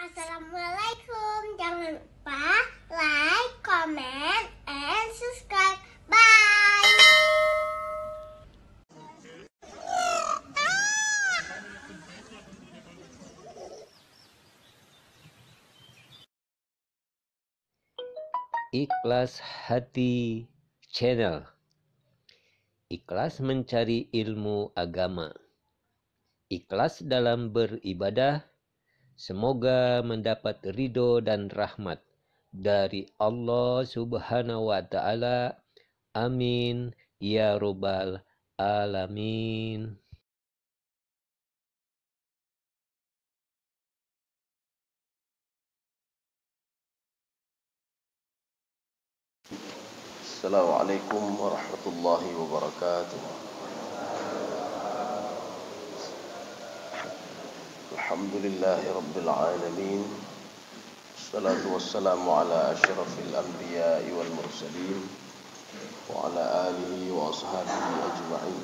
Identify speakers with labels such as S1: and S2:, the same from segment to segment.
S1: Assalamualaikum. Jangan lupa like, comment, and subscribe. Bye.
S2: Ikhlas Hati Channel. Ikhlas mencari ilmu agama, ikhlas dalam beribadah. Semoga mendapat ridho dan rahmat dari Allah Subhanahu wa Ta'ala. Amin ya Rabbal Alamin.
S3: Assalamualaikum warahmatullahi wabarakatuh. Alhamdulillahi rabbil alamin. Assalatu wassalamu ala asyrafil anbiya'i wal mursalin wa ala alihi wa ashabihi ajma'in.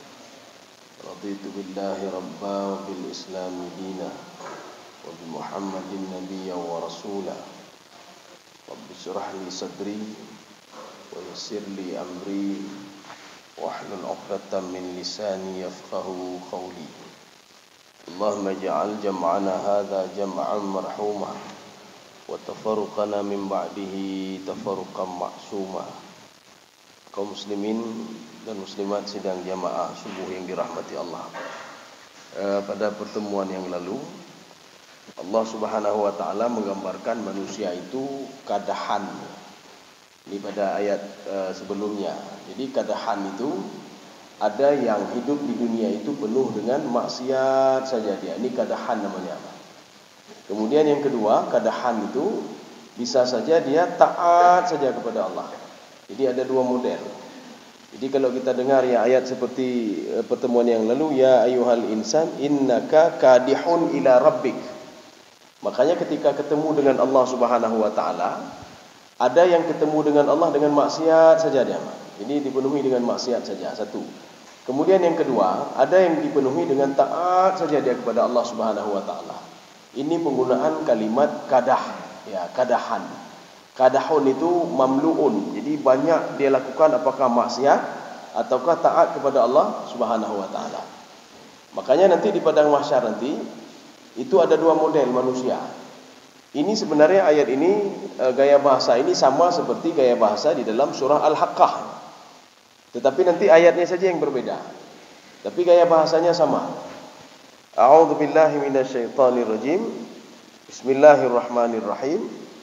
S3: Raditu billahi rabba wa bil islami dina wa bi Muhammadin nabiyyan wa rasula. Rabbi shrah li sadri wa yassir li amri wahlul 'uqdatam min lisani yafqahu qawli. Allahumma ij'al jam'ana hadza jam'an marhuma wa tafarruqana min ba'dihi tafarruqan ma'suma. Kaum muslimin dan muslimat sidang jamaah subuh yang dirahmati Allah. Pada pertemuan yang lalu Allah Subhanahu wa taala menggambarkan manusia itu kadahan. Ini pada ayat sebelumnya. Jadi kadahan itu ada yang hidup di dunia itu penuh dengan maksiat saja dia. Ini kadahan namanya. Kemudian yang kedua, kadahan itu bisa saja dia taat saja kepada Allah. Jadi ada dua model. Jadi kalau kita dengar ya ayat seperti pertemuan yang lalu, ya ayyuhal insan innaka kadihun ila rabbik. Makanya ketika ketemu dengan Allah Subhanahu wa taala, ada yang ketemu dengan Allah dengan maksiat saja dia. Jadi dipenuhi dengan maksiat saja, satu. Kemudian yang kedua, ada yang dipenuhi dengan taat saja dia kepada Allah Subhanahu wa taala. Ini penggunaan kalimat kadah, ya, kadahan. Kadahun itu mamluun. Jadi banyak dia lakukan apakah maksiat ataukah taat kepada Allah Subhanahu wa taala. Makanya nanti di padang mahsyar nanti itu ada dua model manusia. Ini sebenarnya ayat ini gaya bahasa ini sama seperti gaya bahasa di dalam surah Al-Haqqah. Tetapi nanti ayatnya saja yang berbeda. Tapi gaya bahasanya sama. A'udzu billahi minasyaitonir rajim. Bismillahirrahmanirrahim.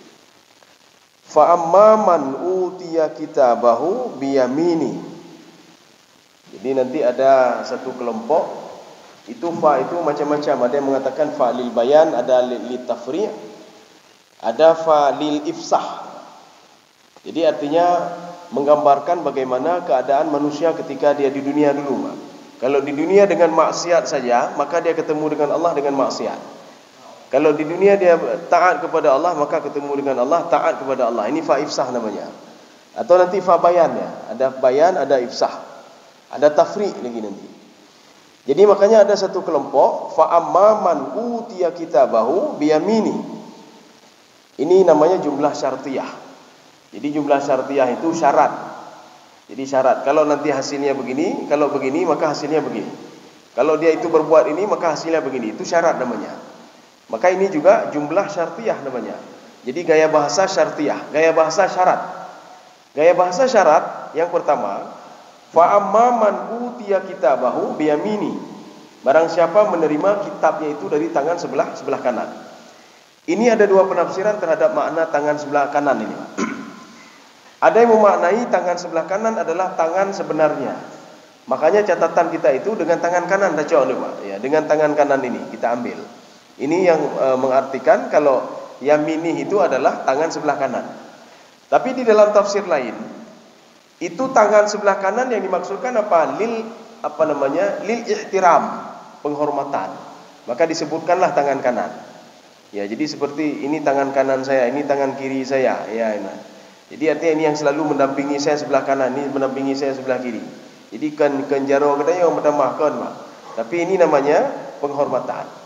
S3: Fa amma man utiya kitabahu biyamini. Jadi nanti ada satu kelompok itu fa itu macam-macam. Ada yang mengatakan fa lil bayan, ada lil tafri', ada fa lil ifsah. Jadi artinya menggambarkan bagaimana keadaan manusia ketika dia di dunia dulu. Kalau di dunia dengan maksiat saja, maka dia ketemu dengan Allah dengan maksiat. Kalau di dunia dia taat kepada Allah, maka ketemu dengan Allah taat kepada Allah. Ini fa ifsah namanya. Atau nanti fa bayan ya. Ada bayan, ada ifsah. Ada tafri' lagi nanti. Jadi makanya ada satu kelompok fa amma man utiya kitabahu biyamini. Ini namanya jumlah syartiyah. Jadi jumlah syartiyah itu syarat. Jadi syarat, kalau nanti hasilnya begini, kalau begini maka hasilnya begini. Kalau dia itu berbuat ini maka hasilnya begini. Itu syarat namanya. Maka ini juga jumlah syartiyah namanya. Jadi gaya bahasa syartiyah, gaya bahasa syarat. Gaya bahasa syarat yang pertama, fa amma man utiya kitabahu biyamini. Barang siapa menerima kitabnya itu dari tangan sebelah kanan. Ini ada dua penafsiran terhadap makna tangan sebelah kanan ini. Ada yang memaknai tangan sebelah kanan adalah tangan sebenarnya. Makanya catatan kita itu dengan tangan kanan ya, dengan tangan kanan ini kita ambil. Ini yang mengartikan kalau yaminih itu adalah tangan sebelah kanan. Tapi di dalam tafsir lain, itu tangan sebelah kanan yang dimaksudkan apa? Lil ihtiram, penghormatan. Maka disebutkanlah tangan kanan. Ya, jadi seperti ini tangan kanan saya, ini tangan kiri saya, ya. Jadi artinya ini yang selalu mendampingi saya sebelah kanan, ini mendampingi saya sebelah kiri. Jadi kan jaro katanya yang pertama kan, tapi ini namanya penghormatan.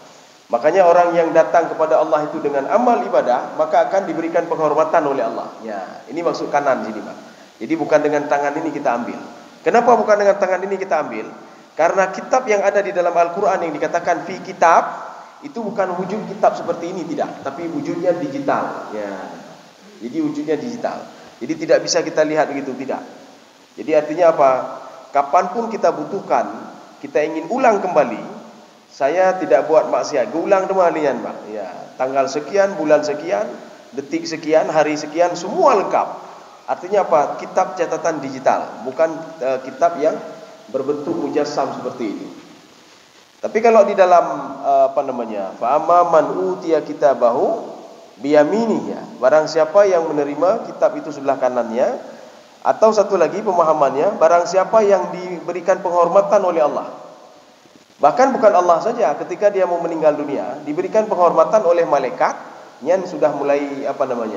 S3: Makanya orang yang datang kepada Allah itu dengan amal ibadah, maka akan diberikan penghormatan oleh Allah. Ya, ini maksud kanan sini, Pak. Jadi bukan dengan tangan ini kita ambil. Kenapa bukan dengan tangan ini kita ambil? Karena kitab yang ada di dalam Al-Quran yang dikatakan fi kitab, itu bukan wujud kitab seperti ini, tidak. Tapi wujudnya digital. Ya. Jadi wujudnya digital. Jadi tidak bisa kita lihat begitu, tidak. Jadi artinya apa? Kapanpun kita butuhkan, kita ingin ulang kembali, saya tidak buat maksiat, ulang kembalian, Pak. Ya, tanggal sekian, bulan sekian, detik sekian, hari sekian, semua lengkap. Artinya apa? Kitab catatan digital, bukan kitab yang berbentuk mujassam seperti ini. Tapi kalau di dalam fa amma man utiya kitabahu biyaminihi, ya, barang siapa yang menerima kitab itu sebelah kanannya, atau satu lagi pemahamannya, barang siapa yang diberikan penghormatan oleh Allah. Bahkan bukan Allah saja, ketika dia mau meninggal dunia, diberikan penghormatan oleh malaikat yang sudah mulai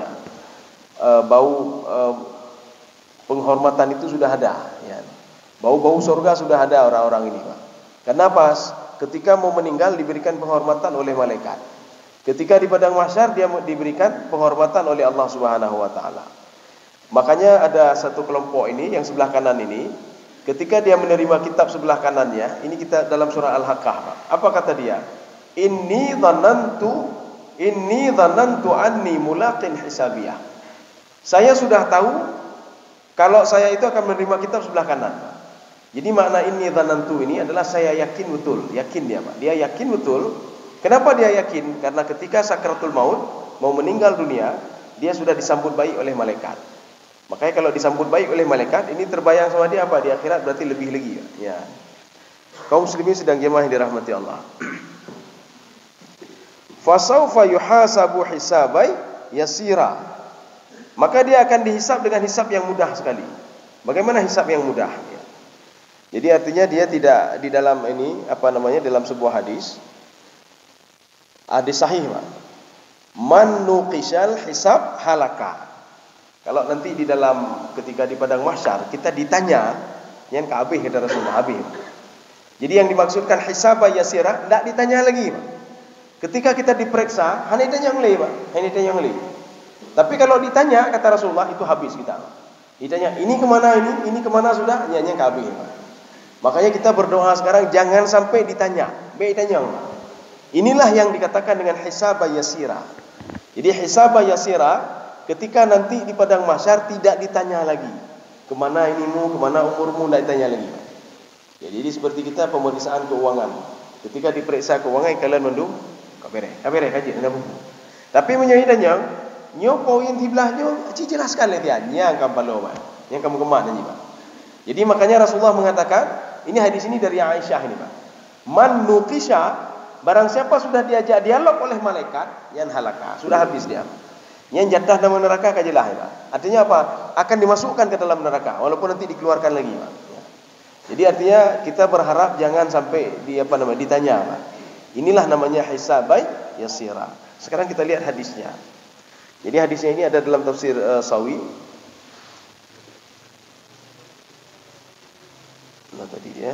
S3: bau penghormatan itu sudah ada, ya. Bau-bau surga sudah ada orang-orang ini, Pak. Kenapa? Ketika mau meninggal diberikan penghormatan oleh malaikat. Ketika di padang mahsyar dia diberikan penghormatan oleh Allah Subhanahu wa taala. Makanya ada satu kelompok ini yang sebelah kanan ini, ketika dia menerima kitab sebelah kanannya, ini kita dalam surah Al-Haqqah, Pak. Apa kata dia? Inni dhanantu anni mulaqin hisabiyah. Saya sudah tahu kalau saya itu akan menerima kitab sebelah kanan. Jadi makna inni dhanantu ini adalah saya yakin betul, yakin dia, Pak. Dia yakin betul. Kenapa dia yakin? Karena ketika sakratul maut, mau meninggal dunia, dia sudah disambut baik oleh malaikat. Makanya kalau disambut baik oleh malaikat, ini terbayang sama dia apa? Di akhirat berarti lebih lagi, ya. Kaum muslimin sedang jemaah yang dirahmati Allah. Fasaufa yuhasabu hisabai yasira. Maka dia akan dihisab dengan hisab yang mudah sekali. Bagaimana hisab yang mudah? Ya. Jadi artinya dia tidak di dalam ini dalam sebuah hadis sahih, Pak. Man nuqishal hisab halaka. Kalau nanti di dalam ketika di padang mahsyar kita ditanya, yang kabeh kata Rasulullah habis. Jadi yang dimaksudkan hisab yasira tidak ditanya lagi, Pak. Ketika kita diperiksa, hanya ditanya oleh, Pak. Hanya ditanya oleh. Tapi kalau ditanya kata Rasulullah itu habis kita. Ditanya ini kemana ini kemana sudah, yang kabeh, Pak. Makanya kita berdoa sekarang jangan sampai ditanya, ditanya. Inilah yang dikatakan dengan hisab yasira. Jadi hisab yasira ketika nanti di padang mahsyar tidak ditanya lagi kemana inimu, kemana umurmu, tidak ditanya lagi. Ya, jadi seperti kita pemeriksaan keuangan. Ketika diperiksa keuangan kalian mendung kabere kaji ada buku. Tapi menyanyidannya nyo poin tiblahnya jelaskan le dia yang kampalo, Pak. Yang kamu kemak nanti, Pak. Jadi makanya Rasulullah mengatakan, ini hadis ini dari Aisyah ini, Pak. Man nuqisha, barang siapa sudah diajak dialog oleh malaikat, yang halaka, sudah habis dia. Yang jatah nama neraka kajilah, Pak. Artinya apa? Akan dimasukkan ke dalam neraka walaupun nanti dikeluarkan lagi, Pak. Ya. Jadi artinya kita berharap jangan sampai ditanya, Pak. Inilah namanya hisabai yasira. Sekarang kita lihat hadisnya. Jadi hadisnya ini ada dalam tafsir Sawi. Tadi ya.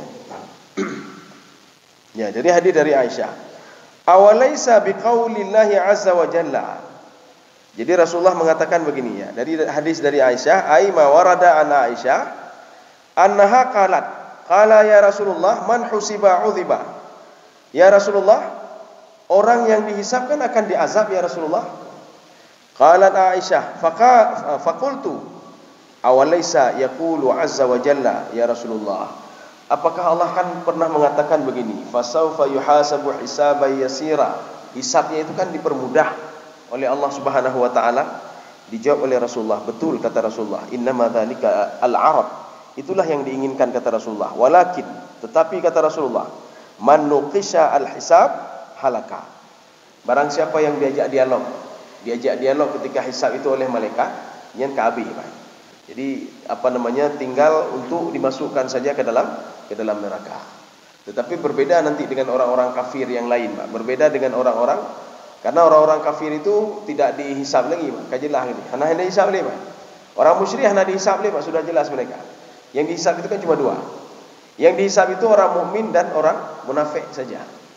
S3: Ya, jadi hadis dari Aisyah. Awalaisa biqaulillahi azza wa jalla. Jadi Rasulullah mengatakan begini, ya. Dari hadis dari Aisyah, ai ma warada an Aisyah annaha qalat, qala ya Rasulullah man husiba udhiba. Ya Rasulullah, orang yang dihisabkan akan diazab ya Rasulullah. Qalat Aisyah, faqultu awalaisa yaqulu azza wa jalla ya Rasulullah. Apakah Allah kan pernah mengatakan begini, fasaufa yuhasabu hisaban yasira. Hisabnya itu kan dipermudah oleh Allah Subhanahu wa taala. Dijawab oleh Rasulullah, betul kata Rasulullah, innama dzalika al-arab. Itulah yang diinginkan kata Rasulullah. Walakin, tetapi kata Rasulullah, man nuqisha al-hisab halaka. Barang siapa yang diajak dialog ketika hisab itu oleh malaikat, yang kabeh, Pak. Jadi tinggal untuk dimasukkan saja ke dalam neraka. Tetapi berbeda nanti dengan orang-orang kafir yang lain, Pak. Berbeda dengan orang-orang, karena orang-orang kafir itu tidak dihisab lagi, Pak. Kajilah ini. Hanya dihisab lagi, Pak. Orang musyrik hanya dihisab lagi, Pak. Sudah jelas mereka. Yang dihisab itu kan cuma dua. Yang dihisab itu orang mukmin dan orang munafik saja.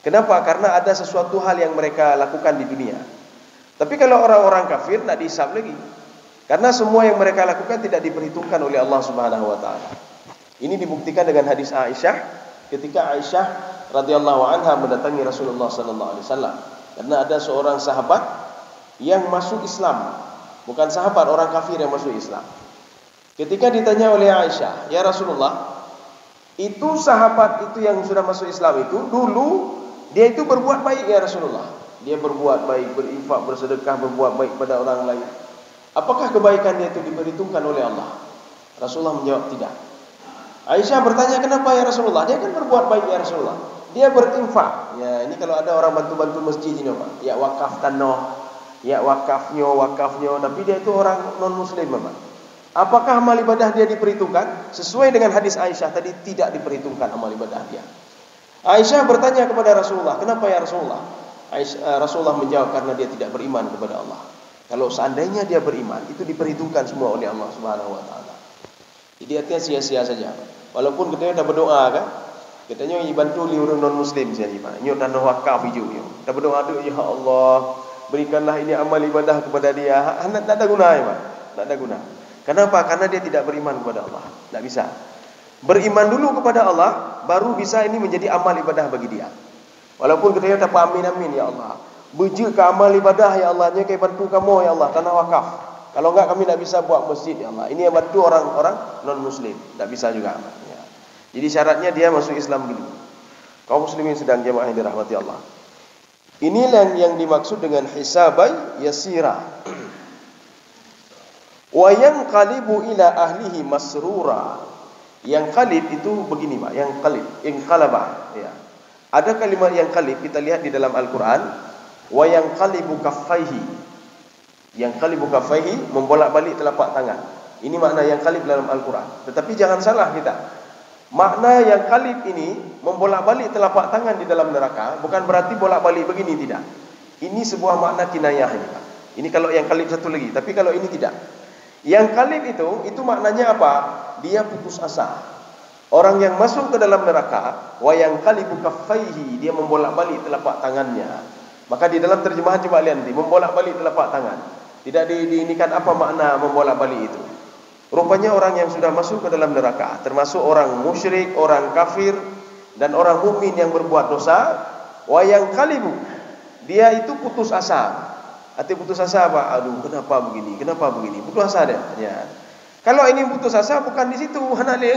S3: Kenapa? Karena ada sesuatu hal yang mereka lakukan di dunia. Tapi kalau orang-orang kafir tidak dihisab lagi. Karena semua yang mereka lakukan tidak diperhitungkan oleh Allah Subhanahu wa taala. Ini dibuktikan dengan hadis Aisyah ketika Aisyah radhiyallahu anha mendatangi Rasulullah sallallahu alaihi wasallam. Karena ada seorang sahabat yang masuk Islam, bukan sahabat, orang kafir yang masuk Islam. Ketika ditanya oleh Aisyah, "Ya Rasulullah, itu sahabat itu yang sudah masuk Islam itu dulu dia itu berbuat baik ya Rasulullah. Dia berbuat baik, berinfak, bersedekah, berbuat baik pada orang lain. Apakah kebaikan dia itu diperhitungkan oleh Allah?" Rasulullah menjawab, "Tidak." Aisyah bertanya, "Kenapa ya Rasulullah? Dia kan berbuat baik ya Rasulullah. Dia berinfak." Ya, ini kalau ada orang bantu-bantu masjid ini, Pak. Ya wakaf tanah, ya wakafnya, tapi dia itu orang non muslim, Pak. Apakah amal ibadah dia diperhitungkan? Sesuai dengan hadis Aisyah tadi, tidak diperhitungkan amal ibadah dia. Aisyah bertanya kepada Rasulullah, "Kenapa ya Rasulullah?" Rasulullah menjawab, "Karena dia tidak beriman kepada Allah. Kalau seandainya dia beriman, itu diperhitungkan semua oleh Allah Subhanahu wa taala. Jadi artinya sia-sia saja. Walaupun katanya dah berdoa kan, katanya bantu li orang non muslim saja, Pak. Nyo tanah wakaf hijau nyo. Dah berdoa tu, ya Allah, berikanlah ini amal ibadah kepada dia. Tak ada guna ya, Pak. Tak ada guna. Kenapa? Karena dia tidak beriman kepada Allah. Tak bisa. Beriman dulu kepada Allah, baru bisa ini menjadi amal ibadah bagi dia. Walaupun katanya tak amin amin ya Allah. Bujur ke amal ibadah ya Allah, nya kayak bantu kamu ya Allah, tanah wakaf. Kalau enggak kami tidak bisa buat masjid ya Allah. Ini yang bantu orang-orang non muslim, tidak bisa juga. Ya. Jadi syaratnya dia masuk Islam dulu. Kaum muslimin sedang jemaah yang dirahmati Allah. Inilah yang dimaksud dengan hisabai yasira. Wa yanqalibu ila ahlihi masrura. Yang qalib itu begini, Pak. Yang qalib, inqalaba, ya. Ada kalimat yang qalib kita lihat di dalam Al-Qur'an, wa yanqalibu kaffaihi. Yang qalib kaffaihi, membolak-balik telapak tangan. Ini makna yang qalib dalam Al-Quran. Tetapi jangan salah kita. Makna yang qalib ini, membolak-balik telapak tangan di dalam neraka, bukan berarti bolak-balik begini, tidak. Ini sebuah makna kinayah ini, Pak. Ini kalau yang qalib satu lagi. Tapi kalau ini tidak. Yang qalib itu maknanya apa? Dia putus asa. Orang yang masuk ke dalam neraka, wa yanqalibu kaffaihi, dia membolak-balik telapak tangannya. Maka di dalam terjemahan coba lihat nanti, membolak-balik telapak tangan. Tidak diinikan apa makna membolak-balik itu. Rupanya orang yang sudah masuk ke dalam neraka, termasuk orang musyrik, orang kafir, dan orang mukmin yang berbuat dosa, wa yanqalibu, dia itu putus asa. Arti putus asa apa? Aduh, kenapa begini? Kenapa begini? Putus asa dia. Ya. Kalau ini putus asa bukan di situ.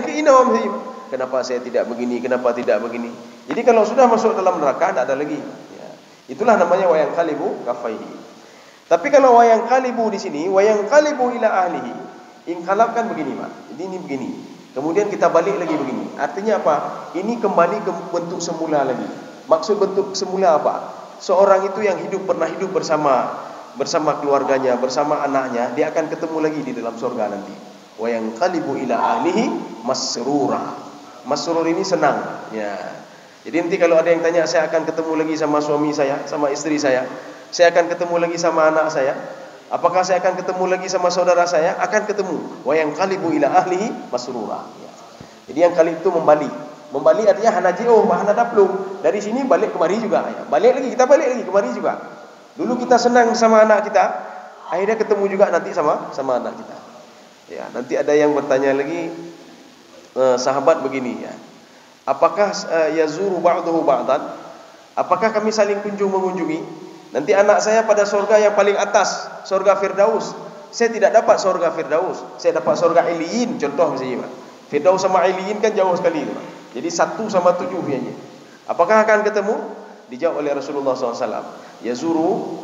S3: Kenapa saya tidak begini? Kenapa tidak begini? Jadi kalau sudah masuk dalam neraka, tidak ada lagi. Ya. Itulah namanya wa yanqalibu kaffaihi. Tapi kalau wa yanqalibu di sini, wa yanqalibu ila ahlihi, inqalab kan begini, Pak. Jadi ini begini. Kemudian kita balik lagi begini. Artinya apa? Ini kembali ke bentuk semula lagi. Maksud bentuk semula apa? Seorang itu yang pernah hidup bersama keluarganya, bersama anaknya, dia akan ketemu lagi di dalam surga nanti. Wa yanqalibu ila ahlihi masrura. Masrur ini senang, ya. Jadi nanti kalau ada yang tanya, saya akan ketemu lagi sama suami saya, sama istri saya akan ketemu lagi sama anak saya, apakah saya akan ketemu lagi sama saudara saya? Akan ketemu. Wa yanqalibu ila ahlihi masrura. Ya. Jadi yang qalib itu membalik artinya hanaji'uh, hana daplum. Dari sini balik kemari juga. Ya. Balik lagi, kita balik lagi kemari juga. Dulu kita senang sama anak kita, akhirnya ketemu juga nanti sama anak kita. Ya, nanti ada yang bertanya lagi, sahabat begini ya. Apakah yazuru ba'duhu ba'dan? Apakah kami saling mengunjungi? Nanti anak saya pada surga yang paling atas, surga Firdaus. Saya tidak dapat surga Firdaus, saya dapat surga Iliyin, contoh misalnya, Pak. Firdaus sama Iliyin kan jauh sekali, Pak. Jadi 1 sama 7 biasanya. Apakah akan ketemu? Dijawab oleh Rasulullah SAW. Yazuru,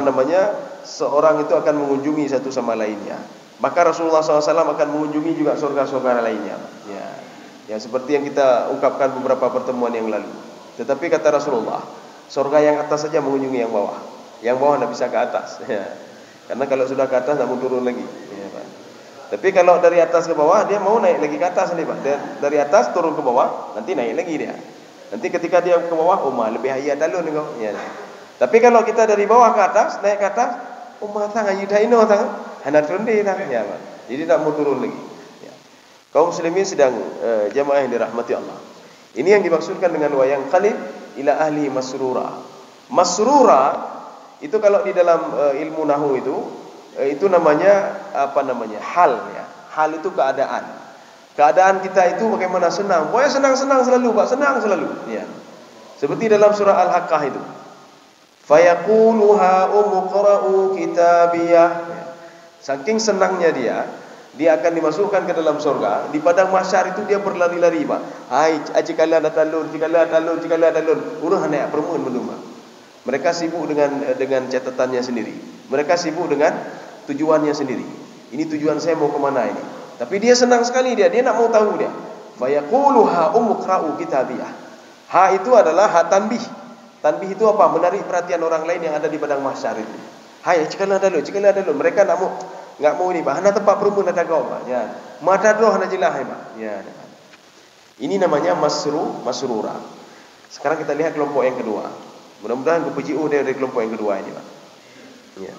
S3: seorang itu akan mengunjungi satu sama lainnya. Maka Rasulullah SAW akan mengunjungi juga surga-surga lainnya. Ya, yang seperti yang kita ungkapkan beberapa pertemuan yang lalu. Tetapi kata Rasulullah, surga yang atas saja mengunjungi yang bawah. Yang bawah tidak bisa ke atas. Ya. Karena kalau sudah ke atas tidak mau turun lagi. Ya, Pak. Tapi kalau dari atas ke bawah, dia mau naik lagi ke atas nih, Pak. Dari atas turun ke bawah, nanti naik lagi dia. Nanti ketika dia ke bawah, lebih hayat dulu nih kau. Ya. Tapi kalau kita dari bawah ke atas, naik ke atas, tang ayudah ini hanya turun deh, ya, Pak. Jadi tidak mau turun lagi. Ya. Kaum muslimin sedang jamaah yang dirahmati Allah. Ini yang dimaksudkan dengan wa yanqalib ila ahli masrura. Masrura itu kalau di dalam ilmu nahwu itu namanya apa namanya? Hal ya. Hal itu keadaan. Keadaan kita itu bagaimana senang. Pokoknya senang-senang selalu, Pak, senang selalu. Ya. Seperti dalam surah Al-Haqqah itu. Fayaqulu ha'umqra'u kitabiyah. Ya. Saking senangnya dia akan dimasukkan ke dalam surga. Di padang mahsyar itu dia berlari-lari, Pak. Hai, cikala talun, cikala talun. Urang hanek permun belum, Pak. Mereka sibuk dengan catatannya sendiri. Mereka sibuk dengan tujuannya sendiri. Ini tujuan saya mau kemana ini? Tapi dia senang sekali dia nak mau tahu dia. Fayaqulu ha'umqra'u kitabiyah. Ha itu adalah ha tanbih. Tanbih itu apa? Menarik perhatian orang lain yang ada di padang mahsyar itu. Hai, cikala talun. Mereka nak mau ini, Pak. Hana tempat permun ada kau, Pak. Ya. Mata doh hana jelah, Pak. Ya. Ini namanya masrura. Sekarang kita lihat kelompok yang kedua. Mudah-mudahan berpujiu dari kelompok yang kedua ini, Pak. Ya.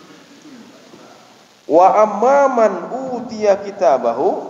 S3: Wa amman utiya kitabahu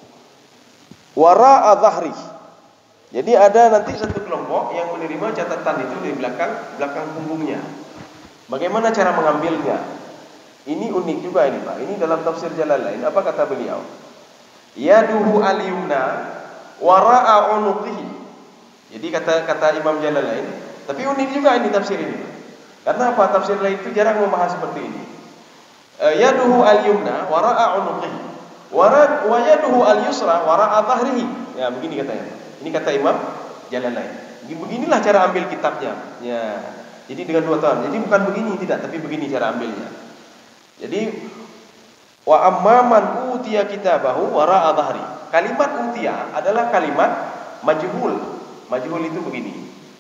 S3: wara'a dhahri. Jadi ada nanti satu kelompok yang menerima catatan itu di belakang punggungnya. Bagaimana cara mengambilnya? Ini unik juga ini, Pak. Ini dalam tafsir Jalalain. Apa kata beliau? Yaduhu al-yumna wara'a unuqihi. Jadi kata Imam Jalalain. Tapi unik juga ini tafsir ini. Karena apa? Tafsir lain itu jarang membahas seperti ini. Yaduhu al-yumna wara'a unuqihi. Wa yaduhu al-yusra wara'a dhahrihi. Ya, begini katanya. Ini kata Imam Jalalain. Beginilah cara ambil kitabnya. Ya. Jadi dengan dua tangan. Jadi bukan begini tidak, tapi begini cara ambilnya. Jadi wa amman utiya kitabahu wara'a dhahri. Kalimat utiya adalah kalimat majhul. Majhul itu begini.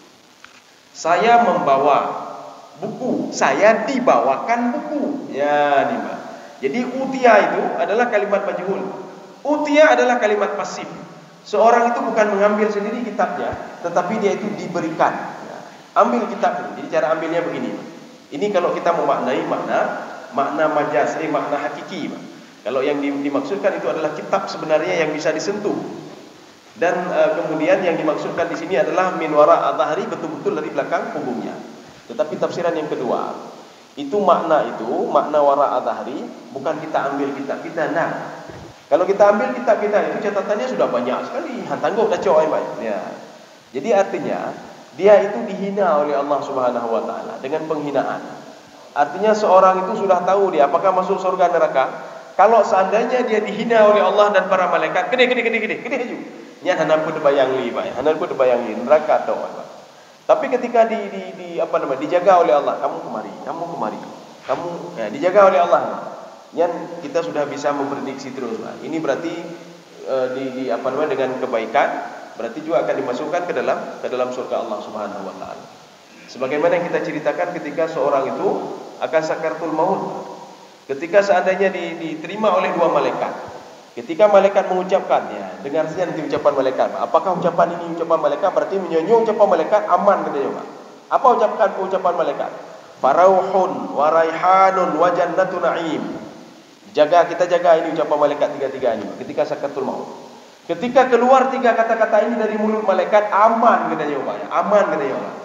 S3: Saya membawa buku, saya dibawakan buku. Ya, nih, Pak. Jadi utiya itu adalah kalimat majhul. Utiya adalah kalimat pasif. Seorang itu bukan mengambil sendiri kitabnya, tetapi dia itu diberikan. Ya. Ambil kitab ini. Jadi cara ambilnya begini. Ini kalau kita memaknai makna majaz, makna hakiki. Kalau yang dimaksudkan itu adalah kitab sebenarnya yang bisa disentuh. Dan kemudian yang dimaksudkan di sini adalah min wara'a dhahri, betul-betul dari belakang punggungnya. Tetapi tafsiran yang kedua, itu makna wara'a dhahri, bukan kita ambil kitab kita. Nah, kalau kita ambil kitab kita itu catatannya sudah banyak sekali. Hantanggok dah cowok ya. Jadi artinya dia itu dihina oleh Allah Subhanahu wa taala dengan penghinaan. Artinya seorang itu sudah tahu dia apakah masuk surga neraka. Kalau seandainya dia dihina oleh Allah dan para malaikat, gede ju. Nya hanan pun bayang li, Pak. Hanan pun bayang li neraka tau, Pak. Tapi ketika dijaga oleh Allah, kamu kemari. Kamu ya, dijaga oleh Allah. Yang kita sudah bisa memprediksi terus, Pak. Ini berarti dengan kebaikan berarti juga akan dimasukkan ke dalam surga Allah Subhanahu wa taala. Sebagaimana yang kita ceritakan ketika seorang itu akan sakaratul maut. Ketika seandainya diterima oleh dua malaikat. Ketika malaikat mengucapkannya, dengar saja nanti ucapan malaikat. Apakah ucapan ini ucapan malaikat? Berarti menyanyi ucapan malaikat aman katanya, Pak. Apa ucapan malaikat? Farauhun wa raihanun wa jannatu na'im. Kita jaga ini ucapan malaikat tiga-tiga ini ketika sakaratul maut. Ketika keluar tiga kata-kata ini dari mulut malaikat, aman katanya, Pak. Aman katanya, Pak.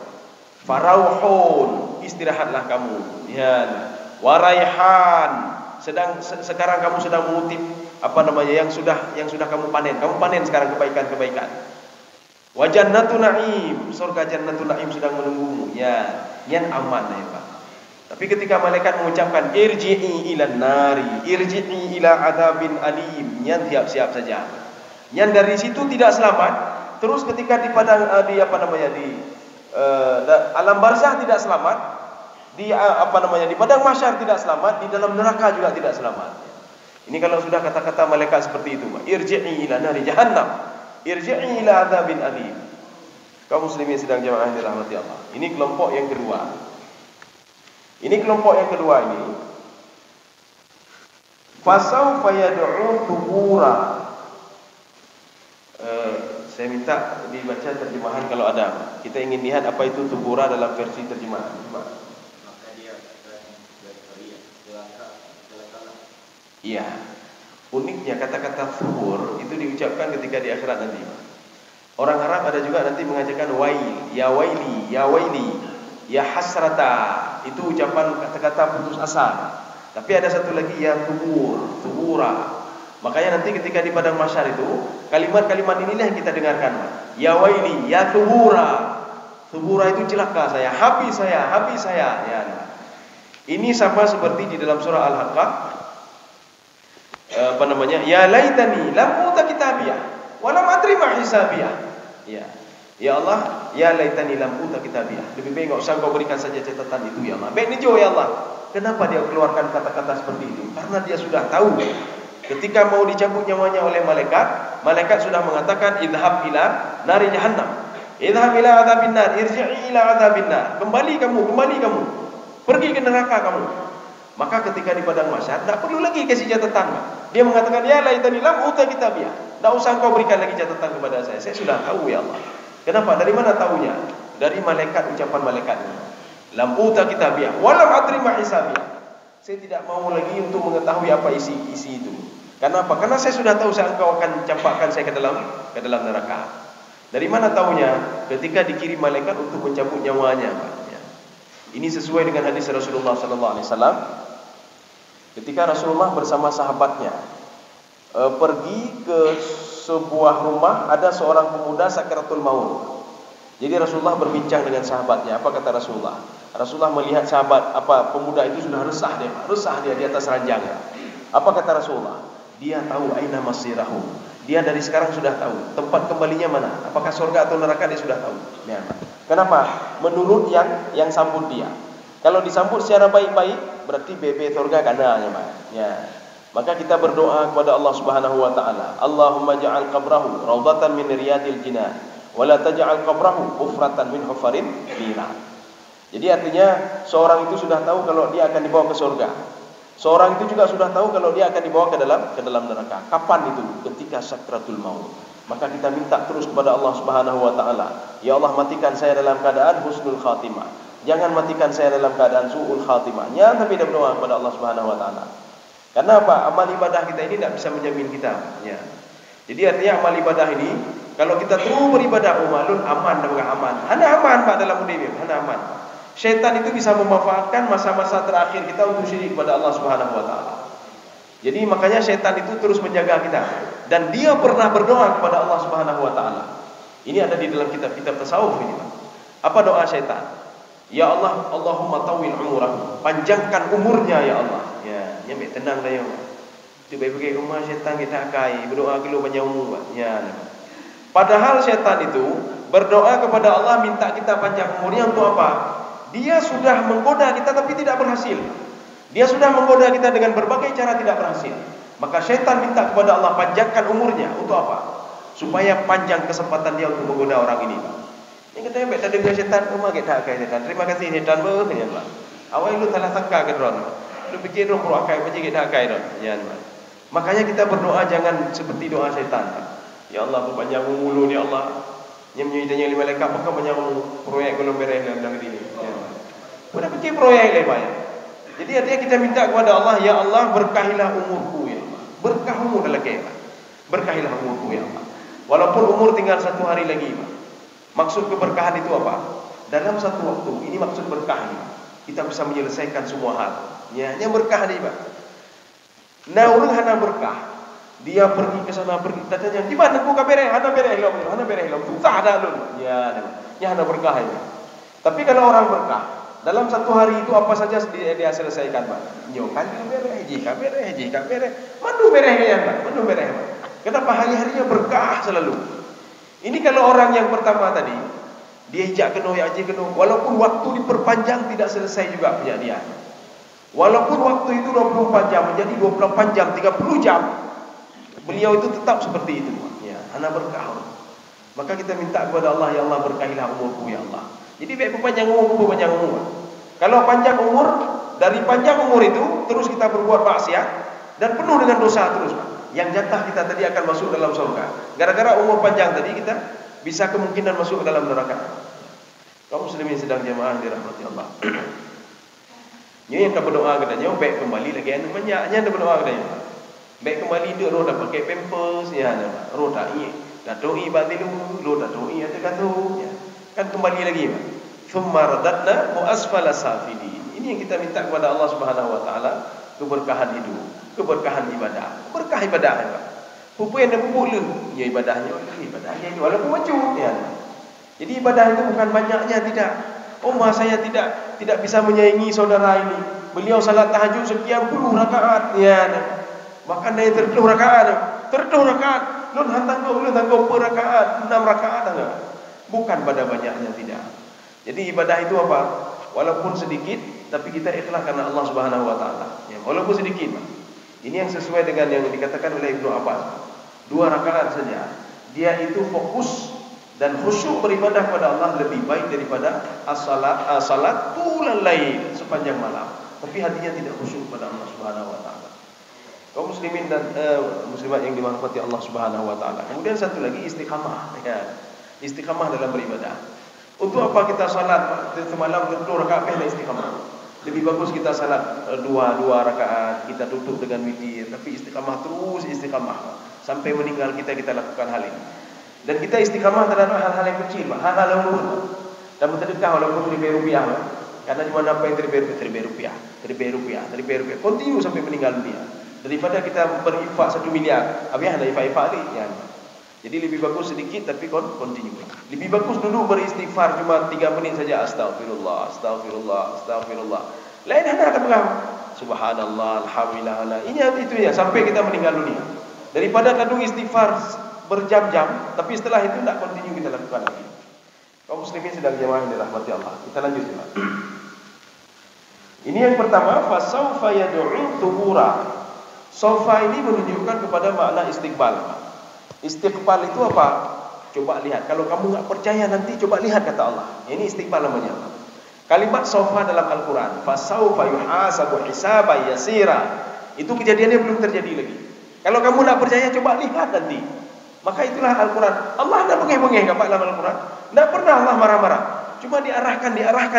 S3: Farauhun, istirahatlah kamu. Ya. Wa raihan, sekarang kamu sedang mengutip yang sudah kamu panen. Kamu panen sekarang kebaikan-kebaikan. Wa jannatu na'im, surga jannatu na'im sedang menunggumu. Ya, yang aman ya, Pak. Tapi ketika malaikat mengucapkan irji'i ilan nari, irji'i ila adabin alim, yang siap-siap saja. Yang dari situ tidak selamat, terus ketika di padang alam barzah tidak selamat, di padang mahsyar tidak selamat, di dalam neraka juga tidak selamat. Ini kalau sudah kata-kata malaikat seperti itu, irji'i ila nari jahannam, irji'i ila adabin alim. Kaum muslimin sedang jamaah dirahmati Allah. Ini kelompok yang kedua. Ini fasawfa yad'u thubura. Saya minta dibaca terjemahan kalau ada. Kita ingin lihat apa itu thubura dalam versi terjemahan. Iya. Uniknya kata-kata thubur itu diucapkan ketika di akhirat nanti. Orang Arab ada juga nanti mengajarkan wail, ya waili, ya waili, ya hasrata. Itu ucapan kata-kata putus asa. Tapi ada satu lagi, ya thubura. Makanya nanti ketika di padang mahsyar itu, kalimat-kalimat inilah yang kita dengarkan. Ya waili, ya thubura. Thubura itu celaka saya, habis saya. Ya. Ini sama seperti di dalam surah Al-Haqqah. Ya laitani lam uta kitabiyah wa lam adri ma hisabiyah. Ya Allah, ya laitani lam uta kitabiyah. Lebih baik enggak usah kau berikan saja catatan itu ya Allah. Baik ni ya Allah. Kenapa dia keluarkan kata-kata seperti itu? Karena dia sudah tahu ketika mau dicabut nyawanya oleh malaikat sudah mengatakan idhab ila nari jahannam. Idhab ila adzabin nar, irji'i ila adzabin nar. Kembali kamu. Pergi ke neraka kamu. Maka ketika di padang mahsyar tak perlu lagi kasih catatan. Dia mengatakan ya laitani lam uta kitabiyah. Tak usah kau berikan lagi catatan kepada saya. Saya sudah tahu ya Allah. Kenapa? Dari mana tahunya? Dari malaikat, ucapan malaikatnya. Lam uta kitabiyah wa lam adri ma hisabiyah. Saya tidak mau lagi untuk mengetahui apa isi itu. Kenapa? Karena saya sudah tahu engkau akan campakkan saya ke dalam neraka. Dari mana tahunya? Ketika dikirim malaikat untuk mencabut nyawanya. Ini sesuai dengan hadis Rasulullah sallallahu alaihi wasallam. Ketika Rasulullah bersama sahabatnya pergi ke sebuah rumah, ada seorang pemuda sakaratul maut. Jadi Rasulullah berbincang dengan sahabatnya. Apa kata Rasulullah? Rasulullah melihat pemuda itu sudah resah dia di atas ranjangnya. Apa kata Rasulullah? Dia tahu aina masirahu. Dia dari sekarang sudah tahu tempat kembalinya mana. Apakah surga atau neraka dia sudah tahu. Ya. Kenapa? Menurut yang sambut dia. Kalau disambut secara baik-baik, berarti bebe surga kananya, ya. Maka kita berdoa kepada Allah Subhanahu wa taala, Allahumma ja'al qabrahu raudhatan min riyadil jinan wa la taj'al qabrahu hufratan min hufarin niran. Jadi artinya seorang itu sudah tahu kalau dia akan dibawa ke surga. Seorang itu juga sudah tahu kalau dia akan dibawa ke dalam neraka. Kapan itu? Ketika sakratul maut. Maka kita minta terus kepada Allah Subhanahu wa taala, ya Allah matikan saya dalam keadaan husnul khatimah. Jangan matikan saya dalam keadaan su'ul khatimah. Ya, tapi kita berdoa kepada Allah Subhanahu wa taala. Karena apa? Amal ibadah kita ini tidak bisa menjamin kita, ya. Jadi artinya amal ibadah ini kalau kita terus beribadah umalun aman dan aman. Hana aman Pak dalam dunia, hana aman. Syaitan itu bisa memanfaatkan masa-masa terakhir kita untuk syirik kepada Allah Subhanahu wa taala. Jadi makanya syaitan itu terus menjaga kita, dan dia pernah berdoa kepada Allah Subhanahu wa taala. Ini ada di dalam kitab-kitab tasawuf ini, Pak. Apa doa syaitan? Ya Allah, Allahumma tawil umurahu. Panjangkan umurnya ya Allah. Ya, nyampe tenang dah ya. Itu baik-baik rumah syaitan kita akai, berdoa kilo panjang umur, Pak. Ya. Padahal syaitan itu berdoa kepada Allah minta kita panjang umurnya untuk apa? Dia sudah menggoda kita tapi tidak berhasil. Dia sudah menggoda kita dengan berbagai cara tidak berhasil. Maka syaitan minta kepada Allah panjangkan umurnya untuk apa? Supaya panjang kesempatan dia untuk menggoda orang ini. Ini katanya baik tak dengar syaitan, rumah kita akai syaitan. Terima kasih syaitan ya Allah. Awal lu salah sangka ke drone. Lu fikir roh akai macam kita akai dah. Ya Allah. Makanya kita berdoa jangan seperti doa syaitan. Ya Allah, panjang umur ya Allah. Yang menyuitanya lima malaikat apakah banyak proyek belum beres dalam ini. Ya. Udah fikir proyek le banyak. Jadi artinya kita minta kepada Allah, ya Allah berkahilah umurku ya Allah. Berkah umur dalam kehidupan. Berkahilah umurku ya Allah. Walaupun umur tinggal 1 hari lagi, Pak. Maksud keberkahan itu apa? Dalam satu waktu, ini maksud berkah ini. Kita bisa menyelesaikan semua hal. Ya, yang berkah ni, Pak. Nah, orang hana berkah. Dia pergi ke sana, pergi tanya, "Di mana ku kabere? Hana bereh lo. Susah dah lu." Ya, hana berkah ini. Tapi kalau orang berkah, dalam 1 hari itu apa saja dia selesaikan, Pak. Nyokan bereh, jika bereh. Mandu bereh ya, Pak. Mandu bereh. Kenapa hari-harinya berkah selalu? Ini kalau orang yang pertama tadi, dia hijak kena, walaupun waktu diperpanjang tidak selesai juga punya dia. Walaupun waktu itu 24 jam menjadi 28 jam, 30 jam, beliau itu tetap seperti itu. Ya, ana berkah. Maka kita minta kepada Allah, ya Allah berkahilah umurku ya Allah. Jadi baik panjang umur. Kalau panjang umur, dari panjang umur itu terus kita berbuat maksiat dan penuh dengan dosa terus, Pak. Yang jatah kita tadi akan masuk dalam surga. Gara-gara umur panjang tadi kita bisa kemungkinan masuk ke dalam neraka. Kaum muslimin sedang jemaah dirahmati Allah. Ini yang kita berdoa katanya, baik kembali lagi anu banyaknya ada berdoa katanya. Baik kembali dia roh dah pakai pampers ya, roh dah doi batilu, roh dah doi ada kata ya. Kan kembali lagi, Pak. thumma radadnahu asfala safilin. Ini yang kita minta kepada Allah Subhanahu wa taala, keberkahan hidup, keberkahan ibadah. Berkah ibadah ya. Pupu yang pupuk lun, ya ibadahnya ini walaupun wajib ya. Jadi ibadah itu bukan banyaknya, tidak. Saya tidak bisa menyaingi saudara ini. Beliau salat tahajud sekian puluh rakaat ya. Bahkan dia 30 rakaat. 30 rakaat. Lun tangguh per rakaat, 6 rakaat enggak. Bukan pada banyaknya, tidak. Jadi ibadah itu apa? Walaupun sedikit tapi kita ikhlas karena Allah Subhanahu wa taala. Ya, walaupun sedikit. Ini yang sesuai dengan yang dikatakan oleh Ibnu Abbas. 2 rakaat saja. Dia itu fokus dan khusyuk beribadah kepada Allah lebih baik daripada salat tulal lail, sepanjang malam. Tapi hatinya tidak khusyuk kepada Allah Subhanahu wa taala. Kaum muslimin dan muslimat yang dirahmati Allah Subhanahu wa taala. Kemudian satu lagi istiqamah, ya. Istiqamah dalam beribadah. Untuk apa kita salat semalam 2 rakaat dan istiqamah? Lebih bagus kita salat 2 rakaat, kita tutup dengan witir, tapi istiqamah terus istiqamah. Sampai meninggal kita lakukan hal ini. Dan kita istiqamah terhadap hal-hal yang kecil, hal-hal yang umum. Dan bersedekah walaupun RM1,000, karena cuma apa yang RM1,000. Continue sampai meninggal dunia. Daripada kita berinfak 1 miliar, habis ada infak-infak ni. Ya. Jadi lebih bagus sedikit tapi continue. Lebih bagus dulu beristighfar cuma 3 menit saja. Astagfirullah. Lain hanya akan berapa? Subhanallah, alhamdulillah. Ini itu ya sampai kita meninggal dunia. Daripada kadung istighfar berjam-jam, tapi setelah itu tidak continue kita lakukan lagi. Kaum muslimin sedang jemaah yang dirahmati Allah. Kita lanjut ya. Ini yang pertama, fasaufa yad'u thubura. Saufa ini menunjukkan kepada makna istiqbal. Istiqbal itu apa? Coba lihat. Kalau kamu enggak percaya nanti coba lihat kata Allah. Ini istiqbal namanya. Kalimat saufa dalam Al-Qur'an, fasaufa yuhasabu hisaban yasira. Itu kejadiannya belum terjadi lagi. Kalau kamu nak percaya coba lihat nanti. Maka itulah Al-Quran. Allah tidak bengeh-bengeh dalam Al-Quran. Tidak pernah Allah marah-marah. Cuma diarahkan.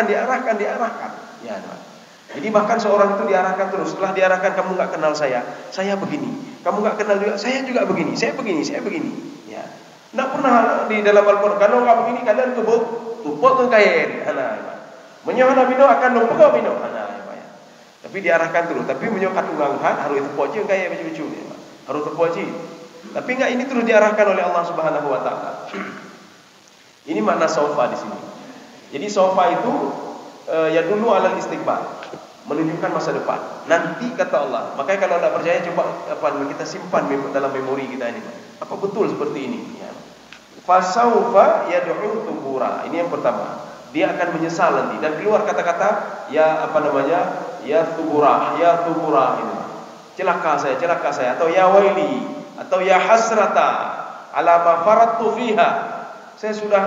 S3: Ya, jadi bahkan seorang itu diarahkan terus. Setelah diarahkan, kamu enggak kenal saya begini. Kamu enggak kenal juga, saya juga begini. Saya begini. Ya. Tidak pernah di dalam Al-Quran. Kalau enggak begini, kalian tupuk ke kain. Menyohana bino akan numpuk bino. Tapi diarahkan terus. Tapi menyokat ulang harus tupuk je kain macam-macam. Harus tupuk je. Tapi enggak, ini terus diarahkan oleh Allah Subhanahu wa taala. Ini makna saufa di sini. Jadi saufa itu ya dulu alal istiqbal, menunjukkan masa depan. Nanti kata Allah. Makanya kalau tidak percaya coba kita simpan dalam memori kita ini. Apa betul seperti ini? Ya. Fasaufa yad'u thubura. Ini yang pertama. Dia akan menyesal nanti dan keluar kata-kata ya thubura ini. Celaka saya atau ya waili atau ya hasrata ala ma faradtu fiha. Saya sudah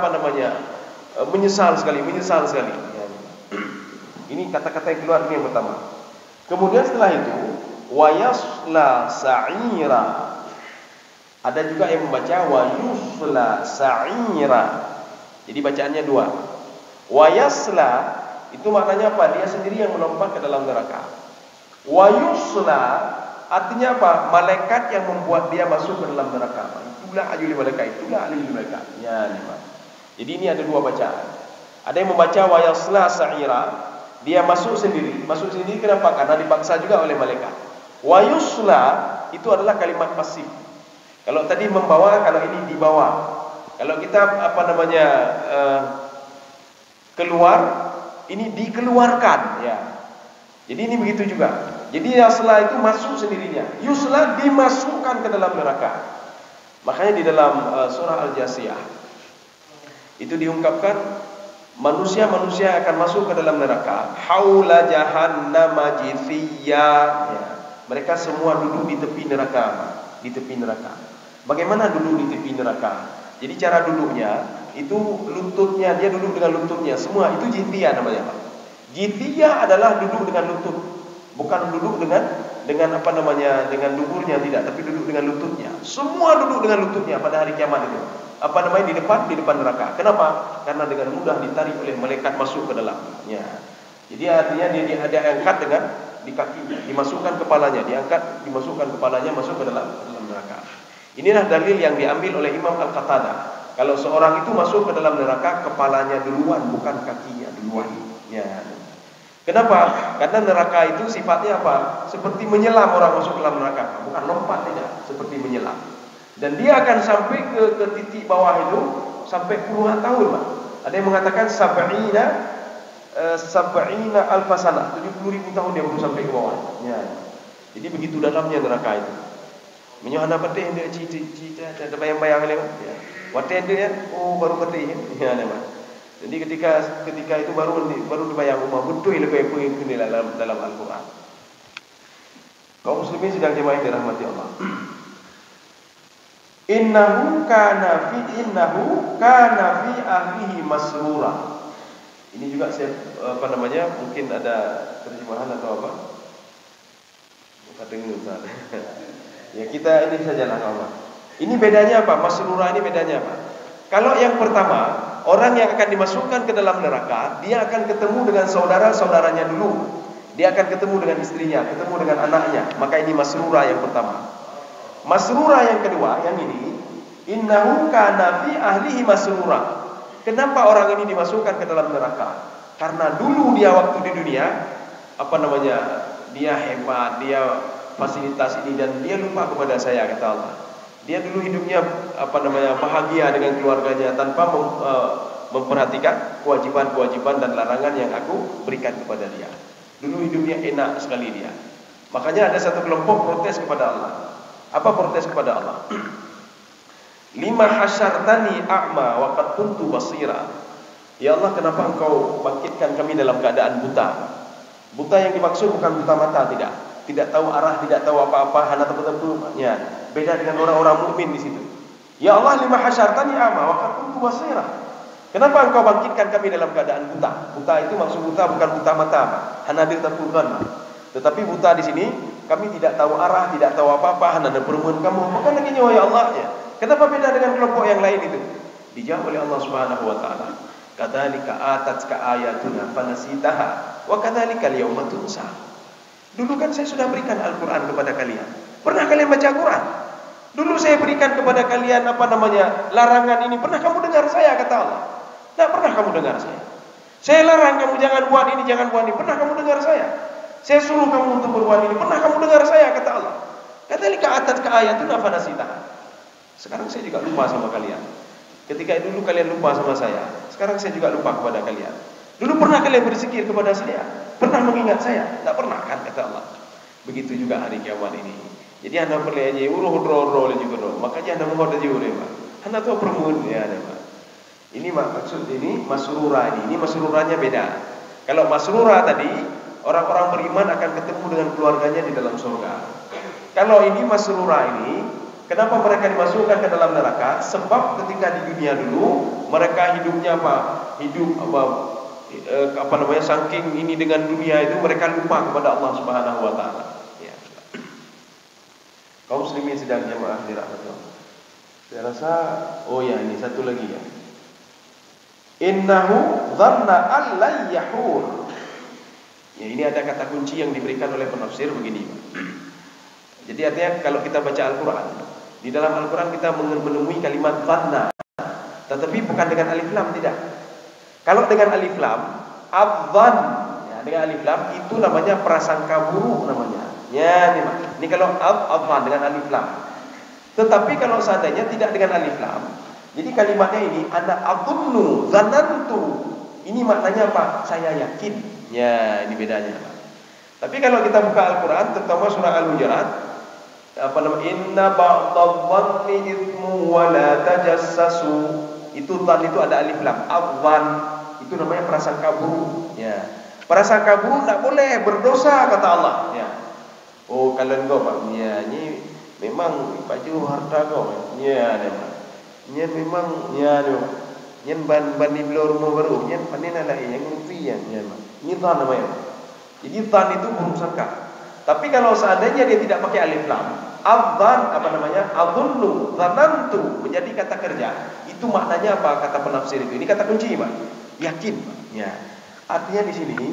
S3: menyesal sekali. Ya. Ini kata-kata yang keluar ini yang pertama. Kemudian setelah itu wayasla sa'ira. Ada juga yang membaca wayusla sa'ira. Jadi bacaannya 2. Wayasla itu maknanya apa? Dia sendiri yang melompat ke dalam neraka. Wayusla artinya apa? Malaikat yang membuat dia masuk ke dalam neraka. Itulah alil malaikat. Ya, jadi ini ada 2 bacaan. Ada yang membaca wayasla sa'ira, dia masuk sendiri. Masuk sendiri kenapa? Karena dipaksa juga oleh malaikat. Wayusla itu adalah kalimat pasif. Kalau tadi membawa, kalau ini dibawa. Kalau kita keluar, ini dikeluarkan ya. Jadi ini begitu juga. Jadi yasla itu masuk sendirinya. Yusla dimasukkan ke dalam neraka. Makanya di dalam surah Al-Jasiyah itu diungkapkan manusia akan masuk ke dalam neraka. Haula jahannam jithiya. Ya. Mereka semua duduk di tepi neraka. Bagaimana duduk di tepi neraka? Jadi cara duduknya itu lututnya, dia duduk dengan lututnya. Semua itu jithia namanya. Jithia adalah duduk dengan lutut. Bukan duduk dengan dengan duburnya, tidak, tapi duduk dengan lututnya. Semua duduk dengan lututnya pada hari kiamat itu. Di depan neraka. Kenapa? Karena dengan mudah ditarik oleh malaikat masuk ke dalamnya. Jadi artinya dia ada angkat dengan di kakinya, dimasukkan kepalanya, dimasukkan kepalanya masuk ke dalam neraka. Inilah dalil yang diambil oleh Imam Al-Qatadah Kalau seorang itu masuk ke dalam neraka, kepalanya duluan, bukan kakinya duluan. Ya. Kenapa? Karena neraka itu sifatnya apa? Seperti menyelam orang masuk ke dalam neraka, bukan lompat, tidak, seperti menyelam. Dan dia akan sampai ke titik bawah itu sampai puluhan tahun, Pak. Ada yang mengatakan sab'ina alfasana, 70.000 tahun dia belum sampai ke bawah. Ya. Jadi begitu dalamnya neraka itu. Menyohana pedih dia cita ada bayang-bayang lewat. Ya. Waktu dia baru pedih. Ya, Pak. Jadi ketika itu baru dibayang umah betul lebih pun dalam Al-Qur'an. Kaum muslimin sedang jemaah yang dirahmati Allah. Innahu kana fi ahlihi masrura. Ini juga saya mungkin ada terjemahan atau apa? Kata ini Ustaz. Ya kita ini sajalah Allah. Ini bedanya apa? Masrura ini bedanya apa? Kalau yang pertama, orang yang akan dimasukkan ke dalam neraka, dia akan ketemu dengan saudara-saudaranya dulu. Dia akan ketemu dengan istrinya, ketemu dengan anaknya. Maka ini masrura yang pertama. Masrura yang kedua, yang ini, innahu kana fi ahlihi masrura. Kenapa orang ini dimasukkan ke dalam neraka? Karena dulu dia waktu di dunia, dia hebat, dia fasilitas ini dan dia lupa kepada saya, kata Allah. Dia dulu hidupnya bahagia dengan keluarganya tanpa memperhatikan kewajiban-kewajiban dan larangan yang aku berikan kepada dia. Dulu hidupnya enak sekali dia. Makanya ada satu kelompok protes kepada Allah. Apa protes kepada Allah? Lima hasyartani a'ma wa qad kuntu basira. Ya Allah, kenapa engkau bangkitkan kami dalam keadaan buta? Buta yang dimaksud bukan buta mata, tidak. Tidak tahu arah, tidak tahu apa-apa, hanya betul-betul. Ya, beda dengan orang-orang mukmin di situ. Ya Allah, lima hasyartani a'ma wa qad kuntu basira. Kenapa engkau bangkitkan kami dalam keadaan buta? Buta itu maksud buta bukan buta mata, hanya tertutupan. Tetapi buta di sini kami tidak tahu arah, tidak tahu apa-apa, hanya perempuan kamu. Maka lagi nyawa ya Allah ya. Kenapa beda dengan kelompok yang lain itu? Dijawab oleh Allah Subhanahu wa taala. Kadzalika atatka ayatuna fanasitaha wa kadzalika al-yauma tunsa. Dulu kan saya sudah berikan Al-Qur'an kepada kalian. Pernah kalian baca Al-Qur'an? Dulu saya berikan kepada kalian larangan ini. Pernah kamu dengar saya, kata Allah? Tidak pernah kamu dengar saya. Saya larang kamu jangan buat ini, jangan buat ini. Pernah kamu dengar saya? Saya suruh kamu untuk berbuat ini. Pernah kamu dengar saya, kata Allah? Kadzalika atatka ayatuna fanasitaha. Sekarang saya juga lupa sama kalian. Ketika dulu kalian lupa sama saya, sekarang saya juga lupa kepada kalian. Dulu pernah kalian berzikir kepada saya? Pernah mengingat saya? Tidak pernah kan, kata Allah. Begitu juga hari kiamat ini. Jadi anda perlu aja uruh juga roh. Makanya anda mohon aja uruh, Pak. Anda tuh permun ya, Pak. Ini maksud ini masrura ini masruranya beda. Kalau masrura tadi orang-orang beriman akan ketemu dengan keluarganya di dalam surga. Kalau ini masrura ini, kenapa mereka dimasukkan ke dalam neraka? Sebab ketika di dunia dulu mereka hidupnya saking ini dengan dunia itu mereka lupa kepada Allah Subhanahu wa taala. Ya. Kaum muslimin sedang jemaah dirahmati Allah. Saya rasa ini satu lagi ya. Innahu dhanna alla yahur. Ya, ini ada kata kunci yang diberikan oleh penafsir begini. Jadi artinya kalau kita baca Al-Qur'an, di dalam Al-Quran kita menemui kalimat dhanna, tetapi bukan dengan alif lam, tidak. Kalau dengan alif lam, adzan, ya, dengan alif lam itu namanya prasangka buruk namanya. Ya, ini kalau adzan dengan alif lam. Tetapi kalau seandainya tidak dengan alif lam, jadi kalimatnya ini ana adzunnu dzanantu. Ini maknanya apa? Saya yakin. Ya, ini bedanya. Tapi kalau kita buka Al-Quran, terutama surah Al-Hujurat, inna ba'dadh-dhanni ithmu wa la tajassasu. Itu dhan itu ada alif lam. Adzan itu namanya prasangka buruk. Ya. Prasangka buruk tidak boleh, berdosa kata Allah. Ya. Oh, kalian kau Pak. Ya, ini memang baju harta kau. Ya, ini memang ya, ini ban di belor rumah baru. Ini panen ada yang rupiah. Ya, ini dhan namanya. Jadi dhan itu buruk sangka. Tapi kalau seandainya dia tidak pakai alif lam, adzan adzunnu, dzanantu menjadi kata kerja. Itu maknanya apa kata penafsir itu? Ini kata kunci, Pak. Yakin, Pak. Ya. Artinya di sini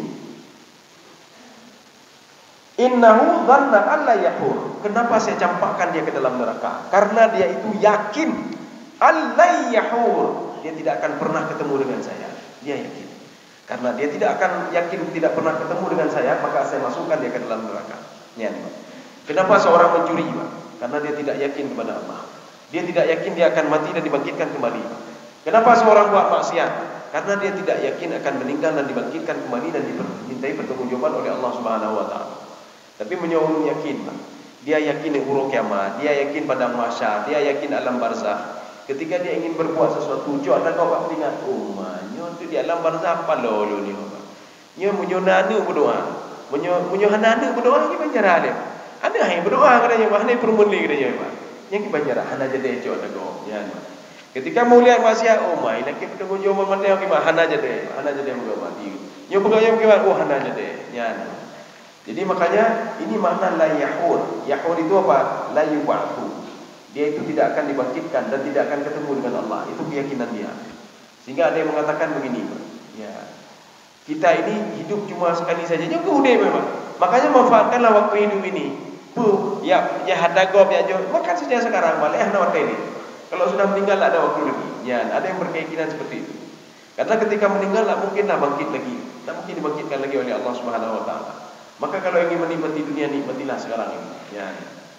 S3: innahu dhanna alla yahur. Kenapa saya campakkan dia ke dalam neraka? Karena dia itu yakin Allai yahur, dia tidak akan pernah ketemu dengan saya. Dia yakin. Karena dia tidak akan yakin tidak pernah ketemu dengan saya, maka saya masukkan dia ke dalam neraka. Ya, kenapa seorang mencuri? Karena dia tidak yakin kepada Allah. Dia tidak yakin dia akan mati dan dibangkitkan kembali. Kenapa seorang buat maksiat? Karena dia tidak yakin akan meninggal dan dibangkitkan kembali dan dimintai pertanggungjawaban oleh Allah Subhanahu wa taala. Tapi menyoal yakin, dia yakin huruf kiamat, dia yakin pada mahsyar, dia yakin alam barzakh. Ketika dia ingin berbuat sesuatu, jo ada kau buat ingat, oh manyo tu di alam barzakh apa lolo ni apa. Nyo munyo nanu berdoa. Munyo hananu berdoa ki banjara dia. Ada yang berdoa katanya, mahne permuli katanya, Pak. Yang ki banjara hana jade jo ada kau. Ya. Ketika mau lihat maksiat, oh mai nak kita tunggu jom mana yang gimana hana jadi muka mati. Nyo pegawai gimana? Oh hana jadi. Ya. Jadi makanya ini makna la yahur. Yahur itu apa? La yub'atsu. Dia itu tidak akan dibangkitkan dan tidak akan ketemu dengan Allah. Itu keyakinan dia. Sehingga ada yang mengatakan begini, ya. Kita ini hidup cuma sekali saja. Juga udah memang. Makanya manfaatkanlah waktu hidup ini. Ya hadagob ya jo. Makan saja sekarang malah hana waktu ini. Kalau sudah meninggal ada waktu lagi. Ya, ada yang berkeyakinan seperti itu. Karena ketika meninggal tak mungkinlah bangkit lagi. Tak mungkin dibangkitkan lagi oleh Allah Subhanahu wa taala. Maka kalau ingin menikmati dunia, nikmatilah sekarang ini. Ya.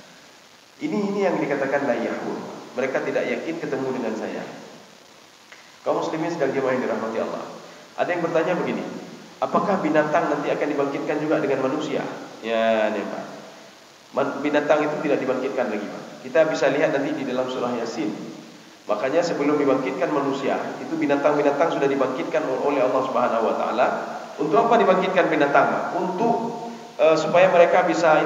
S3: Ini yang dikatakan la yahur. Mereka tidak yakin ketemu dengan saya. Kaum muslimin sedang jemaah yang dirahmati Allah. Ada yang bertanya begini, apakah binatang nanti akan dibangkitkan juga dengan manusia? Ya, nih Pak. Binatang itu tidak dibangkitkan lagi, Pak. Kita bisa lihat nanti di dalam surah Yasin. Makanya sebelum dibangkitkan manusia, itu binatang-binatang sudah dibangkitkan oleh Allah Subhanahu wa taala. Untuk apa dibangkitkan binatang? Untuk supaya mereka bisa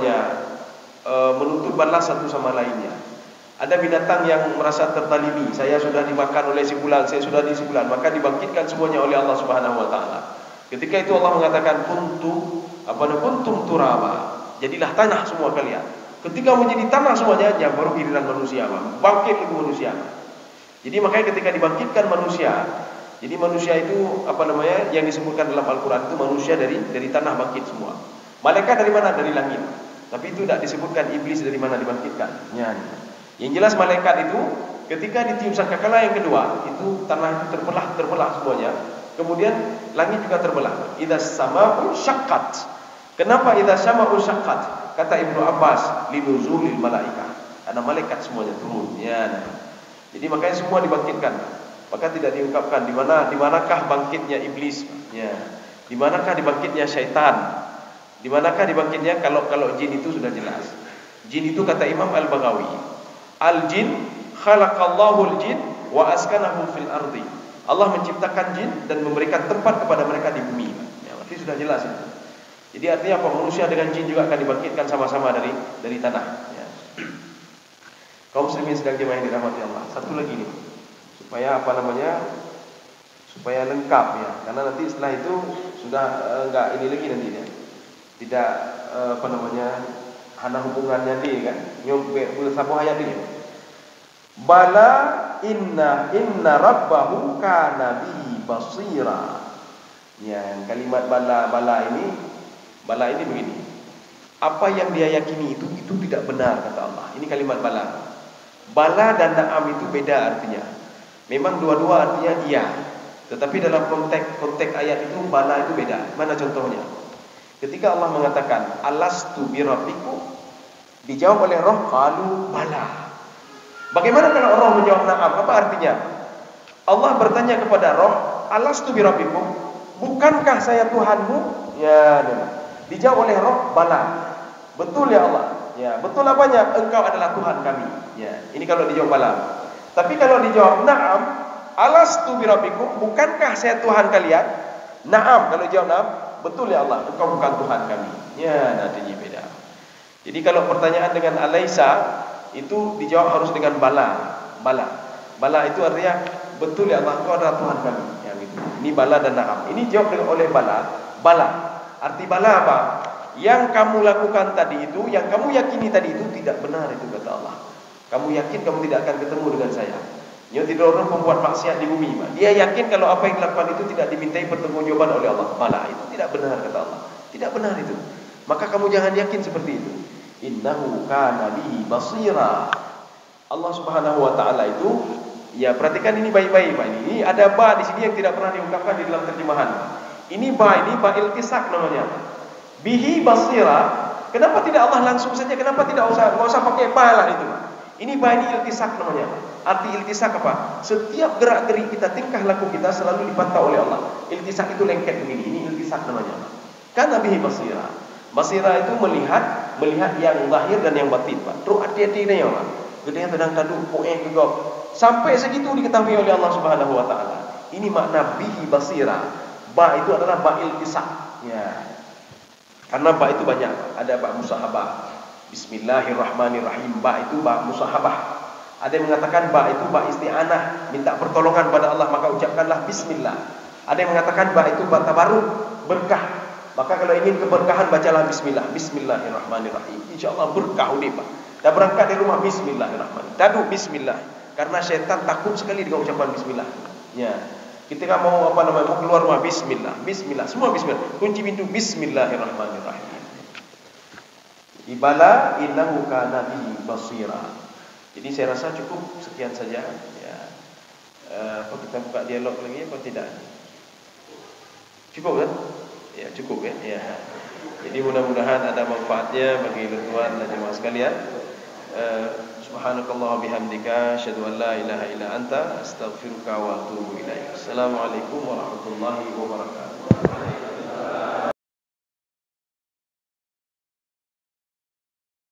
S3: menuntut balas satu sama lainnya. Ada binatang yang merasa tertalimi, saya sudah dimakan oleh si fulan, saya sudah di si fulan, maka dibangkitkan semuanya oleh Allah Subhanahu wa taala. Ketika itu Allah mengatakan kuntum turaba. Jadilah tanah semua kalian. Ketika menjadi tanah semuanya, ya baru giliran manusia, bangkit lagi manusia. Jadi makanya ketika dibangkitkan manusia, jadi manusia itu yang disebutkan dalam Al-Quran itu manusia dari tanah bangkit semua. Malaikat dari mana? Dari langit. Tapi itu tidak disebutkan iblis dari mana dibangkitkan. Ya. Yang jelas malaikat itu ketika ditiup sangkakala yang kedua, itu tanah itu terbelah semuanya. Kemudian langit juga terbelah. Idza sama'u syaqqat. Kenapa idza sama'u syaqqat? Kata Ibnu Abbas, linuzulil malaikah. Karena malaikat semuanya turun. Ya. Jadi makanya semua dibangkitkan. Maka tidak diungkapkan di manakah bangkitnya iblis. Ya. Di manakah dibangkitnya syaitan? Di manakah dibangkitnya kalau jin itu sudah jelas. Jin itu kata Imam Al-Baghawi, al-jin khalaqallahu al-jin wa askanahu fil ardi. Allah menciptakan jin dan memberikan tempat kepada mereka di bumi. Ya, berarti sudah jelas itu. Jadi artinya apa? Manusia dengan jin juga akan dibangkitkan sama-sama dari tanah. Ya. Kaum muslimin sedang jemaah yang dirahmati Allah. Satu lagi nih, supaya supaya lengkap ya. Karena nanti setelah itu sudah enggak ini lagi nanti ya. Tidak hana hubungannya dia kan. Nyombe boleh sabu ayat dia. Bala inna rabbahu kana bihi basira. Ya, kalimat bala ini begini. Apa yang dia yakini itu tidak benar kata Allah. Ini kalimat bala. Bala dan na'am itu beda artinya. Memang dua-dua artinya iya. Tetapi dalam konteks ayat itu bala itu beda. Mana contohnya? Ketika Allah mengatakan alastu bi rabbikum, dijawab oleh roh qalu bala. Bagaimana kalau roh menjawab na'am? Apa artinya? Allah bertanya kepada roh, alastu bi rabbikum, bukankah saya Tuhanmu? Ya, dijawab oleh roh bala. Betul ya Allah. Ya, betul apanya? Engkau adalah Tuhan kami. Ya, ini kalau dijawab bala. Tapi kalau dijawab na'am, alastu bi rabbikum, bukankah saya Tuhan kalian? Na'am, kalau dijawab na'am, betul ya Allah, engkau bukan Tuhan kami. Ya, nantinya beda. Jadi kalau pertanyaan dengan alaisa itu dijawab harus dengan bala. Bala itu artinya betul ya Allah, engkau adalah Tuhan kami. Ya, gitu. Ini bala dan na'am. Ini jawab oleh bala. Arti bala apa? Yang kamu lakukan tadi itu, yang kamu yakini tadi itu tidak benar itu kata Allah. Kamu yakin kamu tidak akan ketemu dengan saya. Yang tidak orang membuat maksiat di bumi. Dia yakin kalau apa yang dilakukan itu tidak dimintai pertanggungjawaban oleh Allah. Bala, itu tidak benar kata Allah. Tidak benar itu. Maka kamu jangan yakin seperti itu. Innahu kana bihi basira.
S4: Allah Subhanahu wa taala itu, ya perhatikan ini baik-baik Pak. Ini ada ba di sini yang tidak pernah diungkapkan di dalam terjemahan. Ini ba iltisak namanya. Bihi basira. Kenapa tidak Allah langsung saja? Kenapa tidak usah pakai ba lah itu? Ini ba ini iltisak namanya. Arti iltisak apa? Setiap gerak-gerik kita, tingkah laku kita selalu dipantau oleh Allah. Iltisak itu lengket begini. Ini iltisak namanya. Karena bihi basira. Basira itu melihat yang zahir dan yang batin, Pak. Terus hati-hati ni ya, Pak. Gedenya sedang tadu poeng gegok. Sampai segitu diketahui oleh Allah Subhanahu wa taala. Ini makna bihi basira. Ba itu adalah ba iltisak. Ya. Karena ba itu banyak. Ada ba musahabah. Bismillahirrahmanirrahim. Ba itu ba musahabah. Ada yang mengatakan ba itu ba isti'anah, minta pertolongan pada Allah, maka ucapkanlah bismillah. Ada yang mengatakan ba itu ba tabarruk, berkah. Maka kalau ingin keberkahan bacalah bismillah. Bismillahirrahmanirrahim. Insyaallah berkah udah Pak. Dah berangkat dari rumah bismillahirrahmanirrahim. Tadu bismillah. Karena syaitan takut sekali dengan ucapan bismillah. Ya. Ketika mau mau keluar rumah bismillah. Bismillah. Semua bismillah. Kunci pintu bismillahirrahmanirrahim. Ibala innahu kana bi basira. Jadi saya rasa cukup sekian saja ya. Apa kita buka dialog lagi atau tidak? Cukup kan? Ya cukup ya. Ya. Jadi mudah-mudahan ada manfaatnya bagi tuan dan jemaah sekalian. Subhanakallah bihamdika asyhadu an la ilaha illa anta astaghfiruka wa atubu ilaik. Assalamualaikum warahmatullahi wabarakatuh.